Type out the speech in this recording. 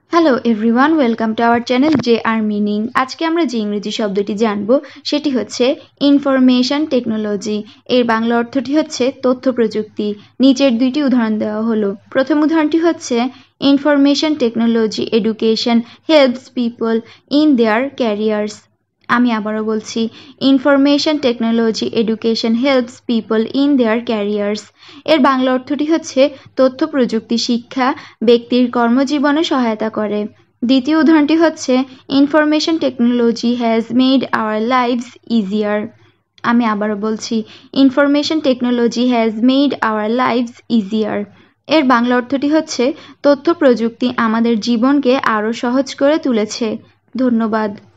Hello everyone, welcome to our channel J R meaning. আজকে আমরা যে ইংরেজি শব্দটি জানবো সেটি হচ্ছে ইনফরমেশন টেকনোলজি। এর বাংলা অর্থটি হচ্ছে তথ্য প্রযুক্তি। নিচের দুইটি উদাহরণ দেওয়া হলো। প্রথম উদাহরণটি হচ্ছে information technology education helps people in their careers. আমি আবারও বলছি, information technology education helps people in their careers. এর বাংলা অর্থটি হচ্ছে তথ্য প্রযুক্তি শিক্ষা ব্যক্তির কর্মজীবনে সহায়তা করে। দ্বিতীয় উদাহরণটি হচ্ছে information technology has made our lives easier. আমি আবারও বলছি, information technology has made our lives easier. এর বাংলা অর্থটি হচ্ছে তথ্য প্রযুক্তি আমাদের জীবনকে আরও সহজ করে তুলেছে। ধন্যবাদ।